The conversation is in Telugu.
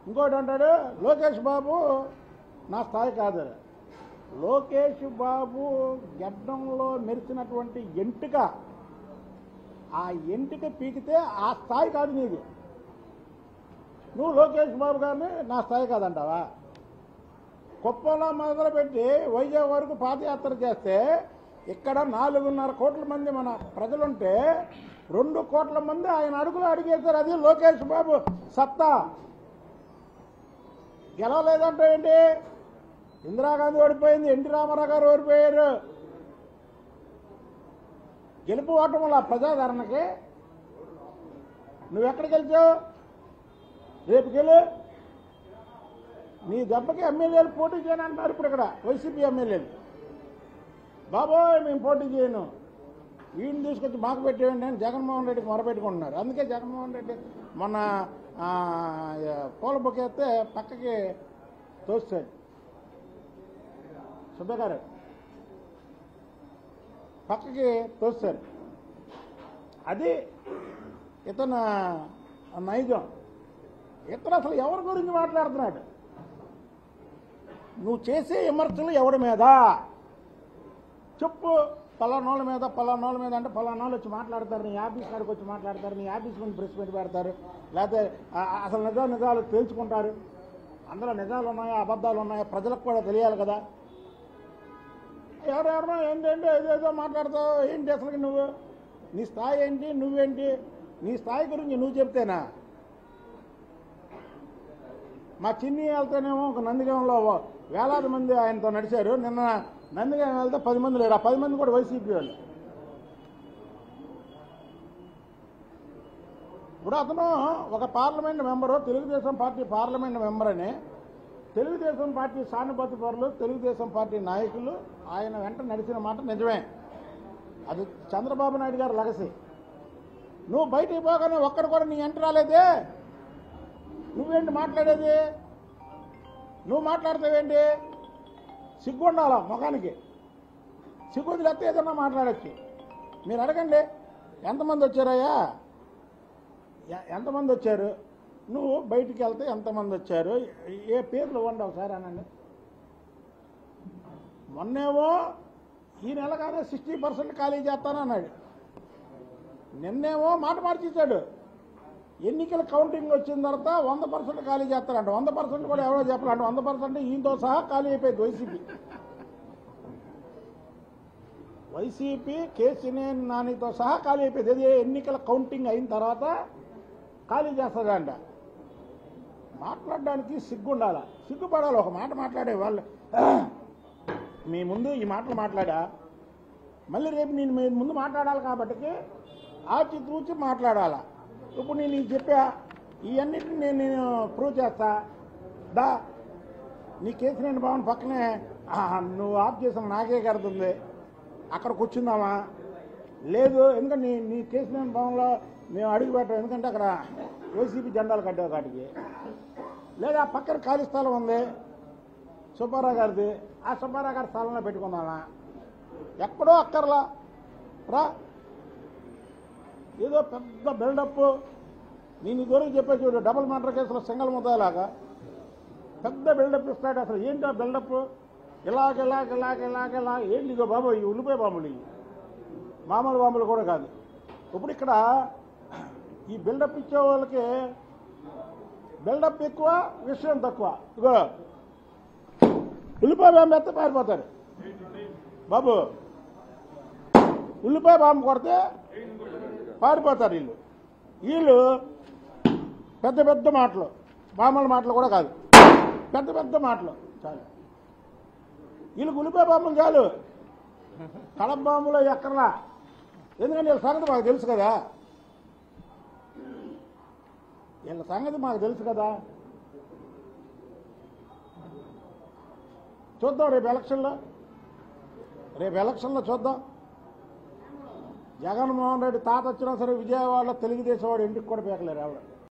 ఇంకోటి అంటాడు లోకేష్ బాబు నా స్థాయి కాదు. లోకేష్ బాబు గడ్డంలో మెరిసినటువంటి ఎంటుక, ఆ ఎంటుక పీకితే ఆ స్థాయి కాదు నీది. నువ్వు లోకేష్ బాబు గారిని నా స్థాయి కాదంటావా? కుప్పంలో మొదలుపెట్టి వైజాగ్ వరకు పాదయాత్ర చేస్తే ఇక్కడ 4.5 కోట్ల మంది మన ప్రజలుంటే 2 కోట్ల మంది ఆయన అడుగులు అడిగేశారు. అది లోకేష్ బాబు సత్తా. గెలవలేదంటే ఏంటి? ఇందిరాగాంధీ ఓడిపోయింది, ఎన్టీ రామారావు గారు ఓడిపోయారు. గెలుపు ఓటముల ప్రజాదరణకి నువ్వెక్కడ గెలిచావు? రేపు గెలు. నీ దెబ్బకి ఎమ్మెల్యేలు పోటీ చేయని అంటున్నారు ఇప్పుడు ఇక్కడ వైసీపీ ఎమ్మెల్యేలు. బాబోయ్ మేము పోటీ చేయను, వీడిని తీసుకొచ్చి మాకు పెట్టేయండి అని జగన్మోహన్ రెడ్డికి మొరపెట్టుకుంటున్నారు. అందుకే జగన్మోహన్ రెడ్డి మొన్న పూల బొకేస్తే పక్కకి తోస్తాడు సుబ్బగారు, పక్కకి తోస్తారు. అది ఇతను నైజం. ఇతను అసలు ఎవరి గురించి మాట్లాడుతున్నాడు? నువ్వు చేసే విమర్శలు ఎవరి మీద చెప్పు. పలానోళ్ళ మీద పలానోళ్ళ మీద అంటే పలానోళ్ళు వచ్చి మాట్లాడతారు, నీ ఆఫీస్ కాడికి వచ్చి మాట్లాడతారు, నీ ఆఫీస్ ముందు ప్రెస్ మీట్ పెడతారు, లేకపోతే అసలు నిజాలు తేల్చుకుంటారు. అందులో నిజాలు ఉన్నాయా అబద్ధాలు ఉన్నాయా ప్రజలకు కూడా తెలియాలి కదా. ఎవరెవరో ఏంటంటే ఏదేదో మాట్లాడతావు. ఏంటి అసలు నువ్వు? నీ స్థాయి ఏంటి? నువ్వేంటి? నీ స్థాయి గురించి నువ్వు చెప్తేనా? మా చిన్ని వెళ్తేనేమో ఒక నందిగాంలో వేలాది మంది ఆయనతో నడిచారు. నిన్న నందిగాం వెళ్తే 10 మంది లేరు. ఆ 10 మంది కూడా వైసీపీ వాళ్ళు. ఇప్పుడు అతను ఒక parliament member, Telugu Desam Party parliament member అని తెలుగుదేశం పార్టీ సానుభూతి పరులు, తెలుగుదేశం పార్టీ నాయకులు ఆయన వెంట నడిచిన మాట నిజమే. అది చంద్రబాబు నాయుడు గారు లగసి. నువ్వు బయటికి పోగానే ఒక్కడు కూడా నీ వెంట రాలేదే. నువ్వేంటి మాట్లాడేది? నువ్వు మాట్లాడతావేంటి? సిగ్గు ఉండాలా ముఖానికి. సిగ్గు లేకపోతే ఏదన్నా మాట్లాడచ్చు. మీరు అడగండి ఎంతమంది వచ్చారయ్యా, ఎంతమంది వచ్చారు? నువ్వు బయటికి వెళ్తే ఎంతమంది వచ్చారు? ఏ పేర్లు ఇవ్వండి ఒకసారి అనండి. మొన్నేమో ఈ నెలగానే 60% ఖాళీ చేస్తానన్నాడు. నిన్నేమో మాట మార్చేశాడు. ఎన్నికల కౌంటింగ్ వచ్చిన తర్వాత 100% ఖాళీ చేస్తారంట. 100% కూడా ఎవరో చెప్పాలంట. 100% ఈయనతో సహా ఖాళీ అయిపోయింది వైసీపీ కేసీనేని నానితో సహా ఖాళీ అయిపోయింది. అది ఎన్నికల కౌంటింగ్ అయిన తర్వాత ఖాళీ చేస్తుందంట. మాట్లాడడానికి సిగ్గుండాల, సిగ్గుపడాలి. ఒక మాట మాట్లాడే వాళ్ళు మీ ముందు ఈ మాటలు మాట్లాడా, మళ్ళీ రేపు నేను మీ ముందు మాట్లాడాలి కాబట్టి ఆచితూచి మాట్లాడాలా. ఇప్పుడు నేను నీకు చెప్పా, ఇవన్నిటిని నేను ప్రూవ్ చేస్తా. దా నీ కేసీనేని భవన్ పక్కనే నువ్వు ఆఫ్ చేసిన నాకే కడుతుంది, అక్కడ కూర్చుందామా? లేదు, ఎందుకంటే నీ కేసీనేని భవన్లో మేము అడుగు పెట్టాం, ఎందుకంటే అక్కడ వైసీపీ జెండాలు కట్టావు కాటికి. లేదా పక్కన ఖాళీ స్థలం ఉంది సుబ్బారావు గారిది, ఆ సుబ్బారావు గారి స్థలంలో పెట్టుకుందామా? ఎక్కడో అక్కర్లా రా. ఏదో పెద్ద బిల్డప్. నేను ఇదివరకు చెప్పే చూడు, డబుల్ మర్డర్ కేసులో సింగల్ ముద్దలాగా పెద్ద బిల్డప్ ఇస్తాడు. అసలు ఏంటో బిల్డప్? ఇలాగ ఏంటి? ఇదో బాబు ఈ ఉల్లిపాయ బాంబులు, ఇవి మామూలు బాంబులు కూడా కాదు. ఇప్పుడు ఇక్కడ ఈ బిల్డప్ ఇచ్చే వాళ్ళకి బిల్డప్ ఎక్కువ, విషయం తక్కువ. ఇగో ఉల్లిపాయ బాంబు ఎత్తే పారిపోతారు బాబు. ఉల్లిపాయ బాంబు కొడితే పారిపోతారు వీళ్ళు. వీళ్ళు పెద్ద పెద్ద మాటలు, మామూలు మాటలు కూడా కాదు, పెద్ద పెద్ద మాటలు చాలు. వీళ్ళకి ఉల్లిపాయ బాంబులు చాలు, కడప బాంబులో ఎక్కర్లా. ఎందుకంటే వీళ్ళ సంగతి మాకు తెలుసు కదా, వీళ్ళ సంగతి మాకు తెలుసు కదా. చూద్దాం రేపు ఎలక్షన్లో చూద్దాం. జగన్మోహన్ రెడ్డి తాత వచ్చినా సరే విజయవాడలో తెలుగుదేశం వాడు ఇంటికి కూడా పీకలేరు ఎవరు.